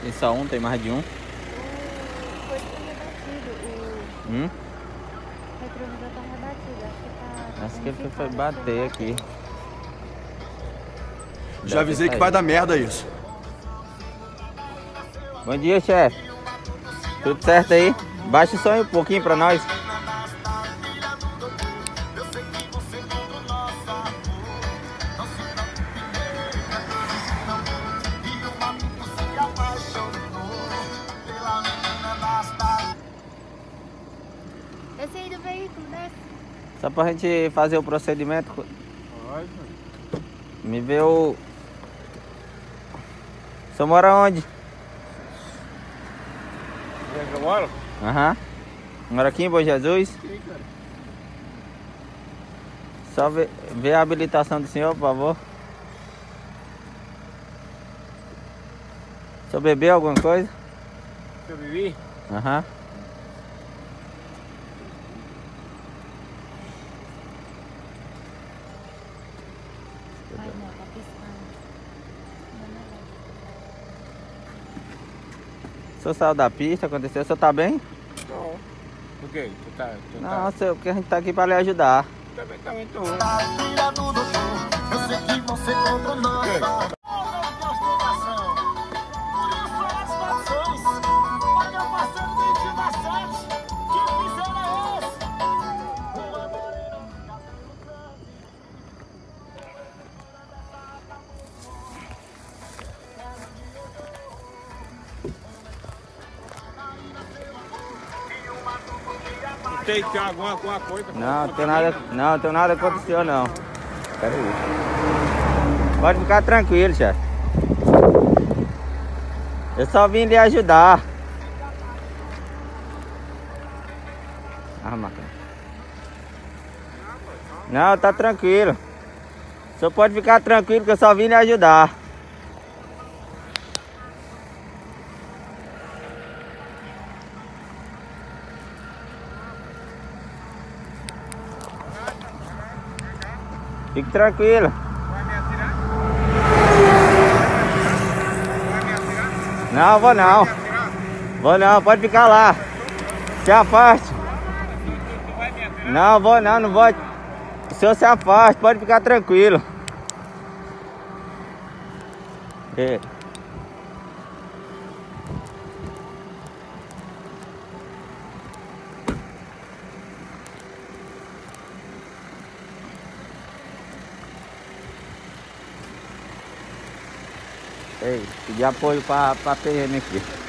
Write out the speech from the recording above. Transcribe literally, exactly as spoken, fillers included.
Tem só um, tem mais de um. O... Foi rebatido. O... Hum? o retrovisor tá rebatido. Acho que tá... Acho que ele foi bater aqui. Já avisei que vai dar merda isso. Bom dia, chefe. Tudo certo aí? Baixa o som aí um pouquinho pra nós. Desce aí do veículo, desce. Só pra gente fazer o procedimento. Pode. Me vê o... O senhor mora onde? Onde é que eu moro? Aham. Mora aqui em Bom Jesus? Sim, cara. Só ver, ver a habilitação do senhor, por favor. O senhor bebeu alguma coisa? Eu bebi? Aham. Ai, não, tá piscando. O senhor saiu da pista, aconteceu? O senhor tá bem? Não. Por quê? Tu tá... Tu Não, tá... senhor, porque a gente tá aqui pra lhe ajudar. Também, também tô. Eu sei que você contra nós. Tem que ter alguma, alguma coisa. Não, não tem nada, não, não tem nada contra o senhor, não. Pera aí. Pode ficar tranquilo, chefe. Eu só vim lhe ajudar. Ah, máquina. Não, tá tranquilo. O senhor pode ficar tranquilo que eu só vim lhe ajudar. Fique tranquilo. Vai me atirar? Vai me atirar? Não, vou não. Vai me atirar? Vou não, pode ficar lá. Se afaste. Tu vai me atirar? Não, vou não, não vou. O senhor se afaste, pode ficar tranquilo. É. Ei, pedir apoio pra, pra P M aqui.